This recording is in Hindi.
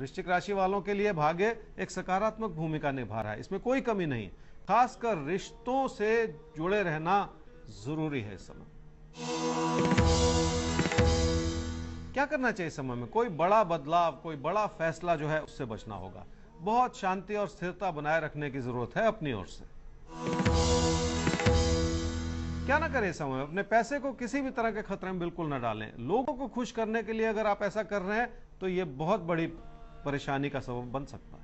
वृश्चिक राशि वालों के लिए भाग्य एक सकारात्मक भूमिका निभा रहा है, इसमें कोई कमी नहीं। खासकर रिश्तों से जुड़े रहना जरूरी है इस समय। क्या करना चाहिए इस समय में? कोई बड़ा बदलाव, कोई बड़ा फैसला जो है उससे बचना होगा। बहुत शांति और स्थिरता बनाए रखने की जरूरत है अपनी ओर से। क्या ना करें इस समय? अपने पैसे को किसी भी तरह के खतरे में बिल्कुल ना डालें। लोगों को खुश करने के लिए अगर आप ऐसा कर रहे हैं तो यह बहुत बड़ी परेशानी का सबब बन सकता है।